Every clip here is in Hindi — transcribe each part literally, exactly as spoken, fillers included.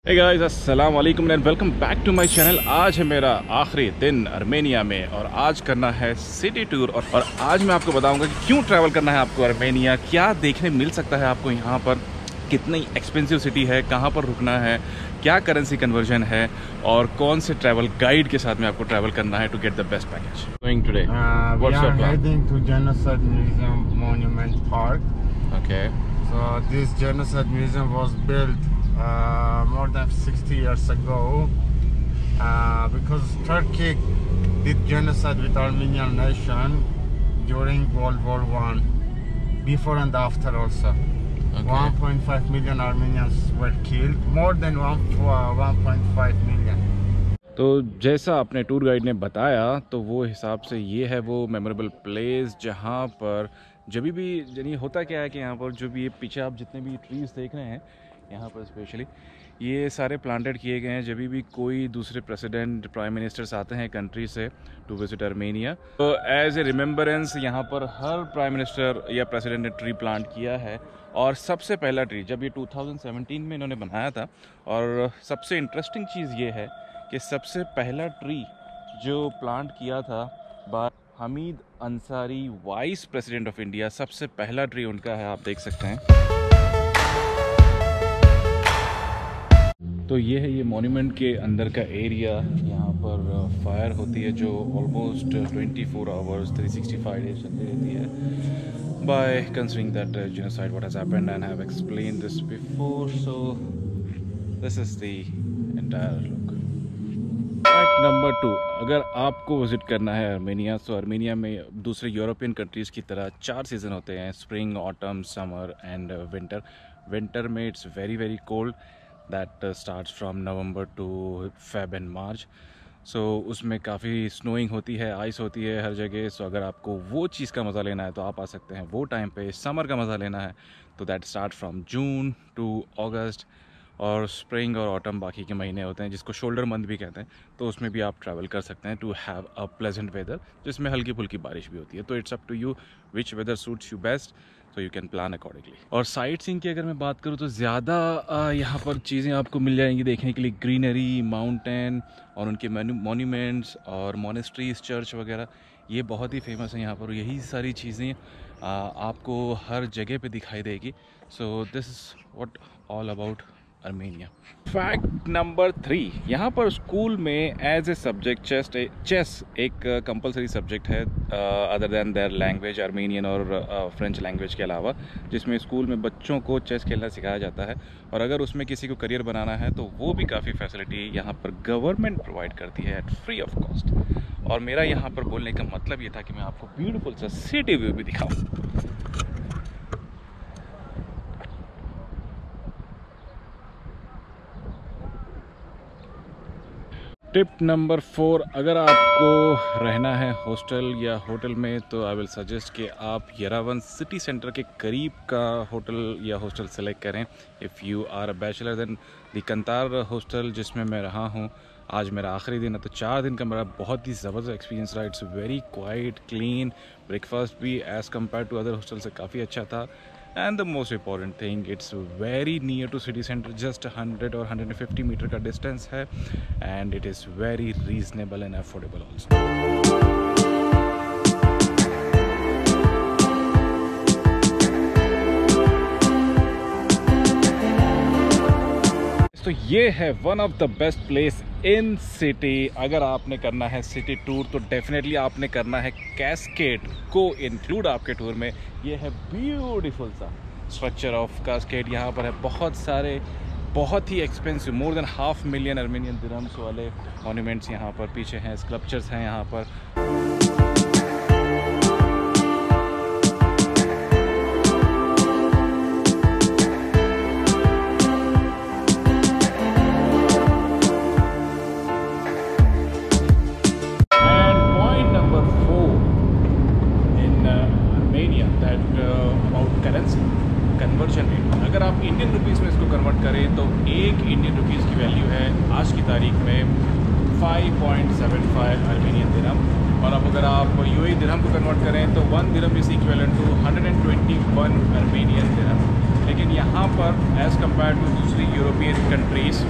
हे गाइस, अस्सलाम वालेकुम and welcome back to my channel. आज है मेरा आखिरी दिन अर्मेनिया में और आज करना है सिटी टूर और, और आज मैं आपको बताऊंगा कि क्यों ट्रैवल करना है आपको अर्मेनिया, क्या देखने मिल सकता है आपको यहाँ पर, कितनी एक्सपेंसिव सिटी है, कहाँ पर रुकना है, क्या करेंसी कन्वर्जन है और कौन से ट्रैवल गाइड के साथ में आपको ट्रैवल करना है to get the best package. Going today we are heading to Genocide Museum Monument Park. Okay, So this Genocide Museum was built uh, more than sixty years ago uh, because Turkey did genocide with Armenian nation during World War One, before and after also. Okay. one point five million Armenians were killed, more than one point five million. तो जैसा अपने टूर गाइड ने बताया तो वो हिसाब से ये है वो मेमोरेबल प्लेस जहाँ पर जब भी यानी होता क्या है कि यहाँ पर जो भी ये पीछे आप जितने भी ट्रीज देख रहे हैं यहाँ पर स्पेशली ये सारे प्लांटेड किए गए हैं जब भी कोई दूसरे प्रेसिडेंट प्राइम मिनिस्टर्स आते हैं कंट्री से टू विजिट अर्मेनिया। तो एज ए रिमेम्बरेंस यहाँ पर हर प्राइम मिनिस्टर या प्रेसिडेंट ने ट्री प्लांट किया है और सबसे पहला ट्री जब ये टू थाउजेंड सेवेंटीन में इन्होंने बनाया था। और सबसे इंटरेस्टिंग चीज़ ये है कि सबसे पहला ट्री जो प्लांट किया था by Hamid Ansari, vice president of India, सबसे पहला ट्री उनका है, आप देख सकते हैं। तो ये है ये मॉन्यूमेंट के अंदर का एरिया, यहाँ पर फायर होती है जो almost twenty four hours three sixty five days चलती रहती है। By considering that genocide what has happened and have explained this before, so this is the entire look. Fact number two, अगर आपको विज़िट करना है अर्मेनिया तो अर्मेनिया में दूसरे यूरोपियन कंट्रीज़ की तरह चार सीज़न होते हैं, spring, autumn, summer and winter. Winter में it's very very cold, that starts from November to Feb and March. So उसमें काफ़ी स्नोइंग होती है, आइस होती है हर जगह। सो so, अगर आपको वो चीज़ का मज़ा लेना है तो आप आ सकते हैं वो टाइम पे। समर का मज़ा लेना है तो that start from June to August, और स्प्रिंग और ऑटम बाकी के महीने होते हैं जिसको शोल्डर मंथ भी कहते हैं। तो उसमें भी आप ट्रैवल कर सकते हैं to have a pleasant weather जिसमें हल्की फुल्की बारिश भी होती है। तो it's up to you which weather suits you best, so you can plan accordingly. और साइट सीइंग की अगर मैं बात करूँ तो ज़्यादा यहाँ पर चीज़ें आपको मिल जाएंगी देखने के लिए, ग्रीनरी, माउंटेन और उनके मॉन्यूमेंट्स और मोनेस्ट्रीज, चर्च वगैरह, ये बहुत ही फेमस है यहाँ पर। यही सारी चीज़ें आपको हर जगह पे दिखाई देगी। So this is what all about Armenia. Fact number three, यहाँ पर स्कूल में as a subject chess chess एक कंपलसरी सब्जेक्ट है other than their language, Armenian और फ्रेंच लैंग्वेज के अलावा, जिसमें स्कूल में बच्चों को चेस खेलना सिखाया जाता है। और अगर उसमें किसी को करियर बनाना है तो वो भी काफ़ी फैसिलिटी यहाँ पर गवर्नमेंट प्रोवाइड करती है एट फ्री ऑफ कॉस्ट। और मेरा यहाँ पर बोलने का मतलब ये था कि मैं आपको ब्यूटीफुल सा सिटी व्यू भी दिखाऊँ। टिप नंबर फोर, अगर आपको रहना है हॉस्टल या होटल में तो आई विल सजेस्ट कि आप येरावन सिटी सेंटर के करीब का होटल या हॉस्टल सेलेक्ट करें। If you are a bachelor then the Kantar hostel जिसमें मैं रहा हूँ, आज मेरा आखिरी दिन है तो चार दिन का मेरा बहुत ही ज़बरदस्त एक्सपीरियंस रहा। It's very quiet, clean, breakfast भी as compare to other hostel से काफ़ी अच्छा था। And the most important thing, it's very near to city center, just one hundred or one hundred fifty metre का डिस्टेंस है, and it is very reasonable and affordable also. तो ये है one of the best place in city. अगर आपने करना है सिटी टूर तो डेफिनेटली आपने करना है कैस्केड को इंक्लूड आपके टूर में। ये है ब्यूटीफुल सा स्ट्रक्चर ऑफ कैस्केड, यहाँ पर है बहुत सारे बहुत ही expensive, more than half million Armenian dirhams वाले मॉन्यूमेंट्स यहाँ पर पीछे हैं, स्कल्पचर्स हैं यहाँ पर। कन्वर्जन रेट, अगर आप इंडियन रुपीज़ में इसको कन्वर्ट करें तो एक इंडियन रुपीज़ की वैल्यू है आज की तारीख में five point seven five Armenian dirham. और अब अगर आप यूएई दिरहम को कन्वर्ट करें तो one dirham is equivalent to one hundred twenty one Armenian dirham. लेकिन यहाँ पर एज़ कम्पेयर टू दूसरी European countries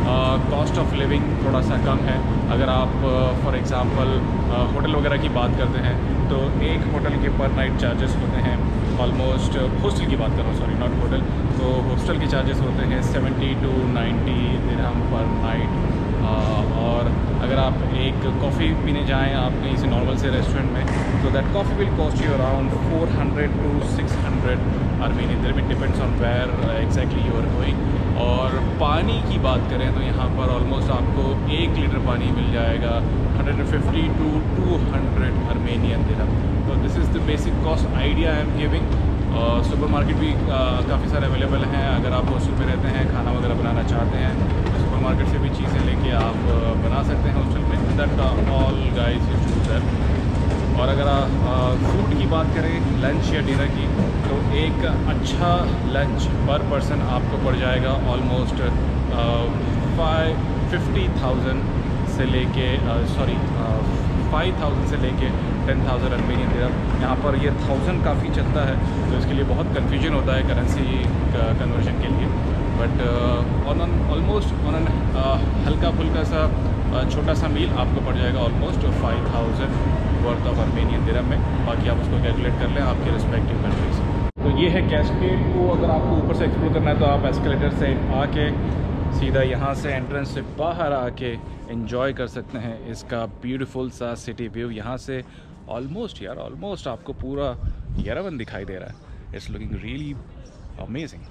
cost of living थोड़ा सा कम है। अगर आप फॉर एग्ज़ाम्पल होटल वगैरह की बात करते हैं तो एक होटल के पर नाइट चार्जेस होते हैं ऑलमोस्ट, हॉस्टल की बात कर रहा हूँ सॉरी नॉट होटल, तो हॉस्टल के चार्जेस होते हैं सेवेंटी टू नाइन्टी दिरहम पर नाइट। और अगर आप एक कॉफ़ी पीने जाएं आप कहीं से नॉर्मल से रेस्टोरेंट में, तो that coffee will cost you around four hundred to six hundred Armenian dirham, depends on where exactly you are going. और पानी की बात करें तो यहाँ पर ऑलमोस्ट आपको एक लीटर पानी मिल जाएगा one fifty to two hundred Armenian dirham. तो this is the basic cost idea I am giving. Supermarket भी काफ़ी सारे अवेलेबल हैं। अगर आप हॉस्टल में रहते हैं, खाना वगैरह बनाना चाहते हैं, तो सुपर मार्केट से भी चीज़ें लेके आप बना सकते हैं हॉस्टल में। That all guys you should that. और अगर आप फूड की बात करें, लंच या डिनर की, तो एक अच्छा लंच पर पर्सन आपको पड़ जाएगा ऑलमोस्ट फाइव फिफ्टी थाउजेंड से लेके सॉरी फाइव थाउजेंड से लेके टेन थाउजेंड आर्मेनियन दिरहम। यहाँ पर ये थाउजेंड काफ़ी चलता है, तो इसके लिए बहुत कन्फ्यूजन होता है करेंसी कन्वर्जन के लिए। But on almost on an हल्का फुल्का सा छोटा सा मील आपको पड़ जाएगा almost five thousand worth of Armenian dirham में। बाकी आप उसको कैलकुलेट कर लें आपके रिस्पेक्टिव कंट्रीज। तो ये है कैस्केड को, अगर आपको ऊपर से एक्सप्लोर करना है तो आप एस्केलेटर से आके सीधा यहाँ से एंट्रेंस से बाहर आके एंजॉय कर सकते हैं इसका ब्यूटीफुल सा सिटी व्यू। यहाँ से ऑलमोस्ट यार ऑलमोस्ट आपको पूरा यरवन दिखाई दे रहा है। It's looking really amazing.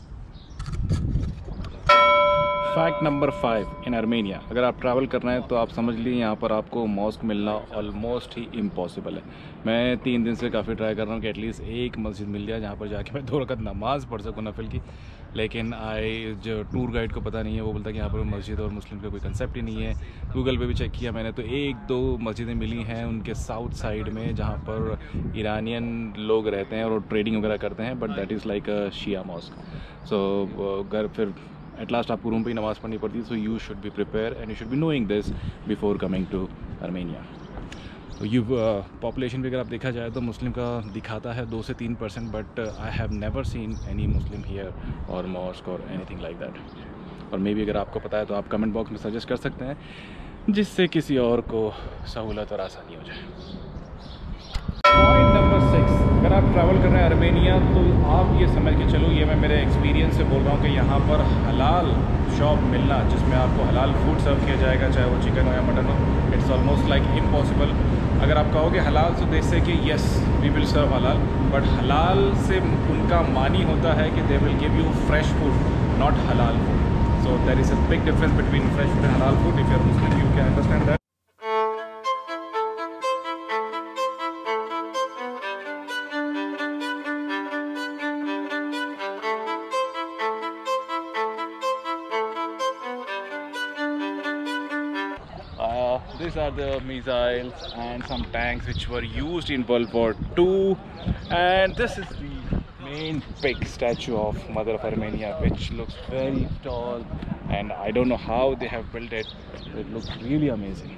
Fact number five in Armenia, अगर आप ट्रैवल करना है तो आप समझ लीजिए यहाँ पर आपको मॉस्क मिलना ऑलमोस्ट ही इम्पॉसिबल है। मैं तीन दिन से काफ़ी ट्राई कर रहा हूँ कि एटलीस्ट एक मस्जिद मिल जाए जहाँ पर जाके मैं दो रकात नमाज़ पढ़ सकूँ नफिल की, लेकिन आई जो टूर गाइड को पता नहीं है, वो बोलता है कि यहाँ पर मस्जिद और मुस्लिम का कोई कंसेप्ट ही नहीं है। गूगल पे भी चेक किया मैंने तो एक दो मस्जिदें मिली हैं उनके साउथ साइड में जहाँ पर ईरानियन लोग रहते हैं और ट्रेडिंग वगैरह करते हैं, but that is like a Shia mosque. So घर फिर एट लास्ट आपको रूम पे ही नमाज़ पढ़नी पड़ती है। So you should be prepare and you should be knowing this before coming to Armenia. तो यू पॉपुलेशन भी अगर आप देखा जाए तो मुस्लिम का दिखाता है दो से तीन percent, but I have never seen any Muslim here और मॉस्क और एनीथिंग लाइक दैट। और मे बी अगर आपको पता है तो आप कमेंट बॉक्स में सजेस्ट कर सकते हैं, जिससे किसी और को सहूलत और आसानी हो जाए। पॉइंट नंबर सिक्स, अगर आप ट्रैवल कर रहे हैं आर्मेनिया तो आप ये समझ के चलो, ये मैं मेरे एक्सपीरियंस से बोल रहा हूँ कि यहाँ पर हलाल शॉप मिलना जिसमें आपको हलाल फूड सर्व किया जाएगा, चाहे वो चिकन हो या मटन हो, इट्स ऑलमोस्ट लाइक इम्पॉसिबल। अगर आप कहोगे हलाल तो दे से कि येस वी विल सर्व हलाल, बट हलाल से उनका मानी होता है कि they will give you fresh food, not halal food. So there is a big difference between fresh food and halal food. If you are Muslim you can understand that. These are the missiles and some tanks which were used in World War Two, and this is the main big statue of Mother of Armenia, which looks very tall, and I don't know how they have built it. It looks really amazing.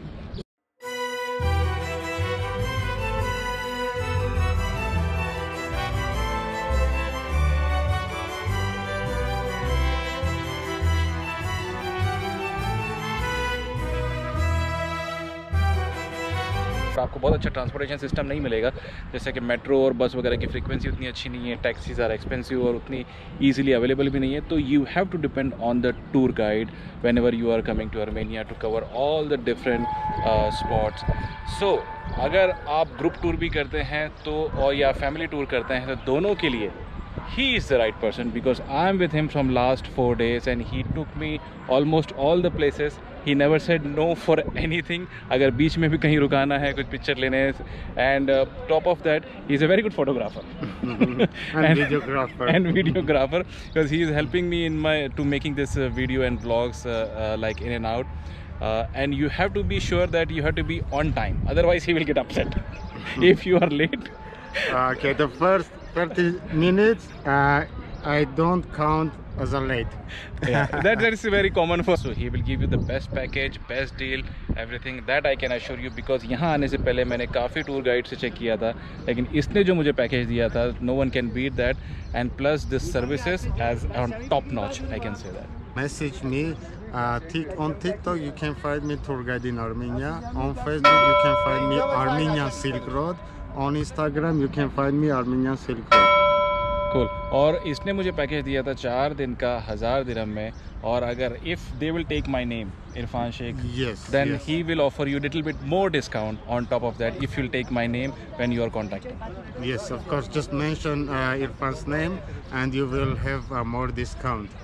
आपको बहुत अच्छा ट्रांसपोर्टेशन सिस्टम नहीं मिलेगा, जैसे कि मेट्रो और बस वगैरह की फ्रीक्वेंसी उतनी अच्छी नहीं है, टैक्सीज आर एक्सपेंसिव और उतनी ईजिली अवेलेबल भी नहीं है। तो you have to depend on the tour guide whenever you are coming to Armenia to cover all the different spots. सो अगर आप ग्रुप टूर भी करते हैं तो और या फैमिली टूर करते हैं तो दोनों के लिए he is the right person, because I am with him from last four days and he took me almost all the places. He never said no for anything. अगर बीच में भी कहीं रुकाना है कुछ पिक्चर लेने, and uh, top of that he is a very good photographer and, and videographer and videographer because he is helping me in my to making this uh, video and vlogs uh, uh, like in and out. Uh, and you have to be sure that you have to be on time, otherwise he will get upset if you are late. Okay, the first thirty minutes uh, I don't count as a late. Yeah, that, that is very common for. So he will give you the best package, best deal, everything that I can assure you, because यहाँ आने से पहले मैंने काफ़ी टूर गाइड से चेक किया था, लेकिन इसने जो मुझे पैकेज दिया था, no one can beat that, and plus this services as on top notch, I can say that. Message me Uh, tic- on TikTok, you can find me tour guide in Armenia. On Facebook, you can find me Armenian Silk Road. On Instagram, you can find me Armenian Silk Road. Cool. और इसने मुझे पैकेज दिया था चार दिन का हज़ार दिरहम में, और अगर if they will take my name Irfan Sheikh, Yes. then yes. he will offer you little bit more discount on top of that if you'll take my name when you are contacting. Yes, of course. Just mention uh, Irfan's name, and you will have uh, more discount.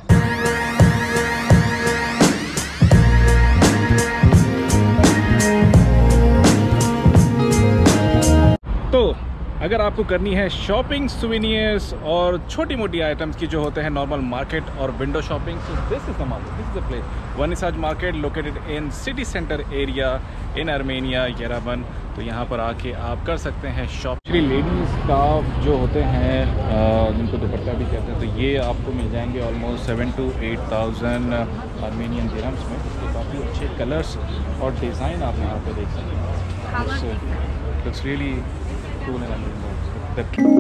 तो अगर आपको करनी है शॉपिंग सुवेनियर्स और छोटी मोटी आइटम्स की जो होते हैं नॉर्मल मार्केट और window shopping, so this is the market, this is the place Vernissage market located in city centre area in Armenia Yerevan. तो यहाँ पर आके आप कर सकते हैं शॉप। एक्चुअली लेडीज़ स्कार्फ जो होते हैं जिनको दुपट्टा भी कहते हैं, तो ये आपको मिल जाएंगे almost seven to eight thousand Armenian dirhams में। इसके काफ़ी अच्छे कलर्स और डिज़ाइन आप यहाँ पे देख सकते हैं। It's really cool and amazing.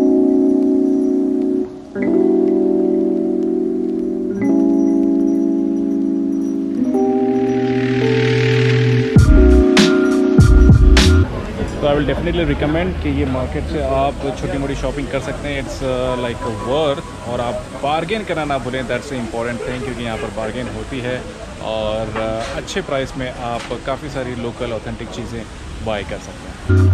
तो आई विल डेफिनेटली रिकमेंड कि ये मार्केट से आप छोटी मोटी शॉपिंग कर सकते हैं। इट्स लाइक वर्थ, और आप बार्गेन करना ना भूलें, दैट्स ए इम्पॉर्टेंट थिंग, क्योंकि यहाँ पर बार्गेन होती है और uh, अच्छे प्राइस में आप काफ़ी सारी लोकल ऑथेंटिक चीज़ें बाय कर सकते हैं।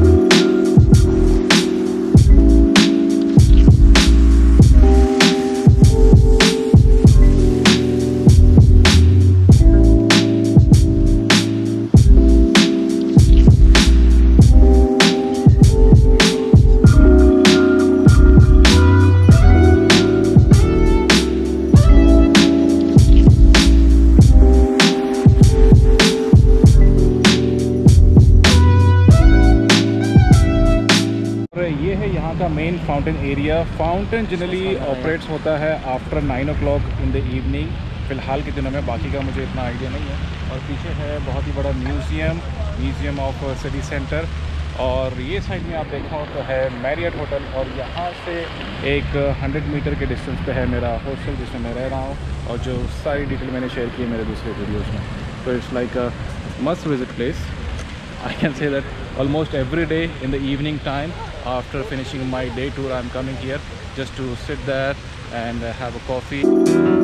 ये है यहाँ का main fountain area. Fountain generally operates होता है after nine o'clock in the evening, फ़िलहाल के दिनों में, बाकी का मुझे इतना आइडिया नहीं है। और पीछे है बहुत ही बड़ा museum, museum of city centre, और ये साइड में आप देखा हो तो है मैरियट होटल, और यहाँ से एक हंड्रेड मीटर के डिस्टेंस पे है मेरा हॉस्टल जिसमें मैं रह रहा हूँ, और जो सारी डिटेल मैंने शेयर की है मेरे दूसरे वीडियोज़ में। तो it's like a must visit place. I can say that almost every day in the evening time after finishing my day tour, I'm coming here just to sit there and have a coffee.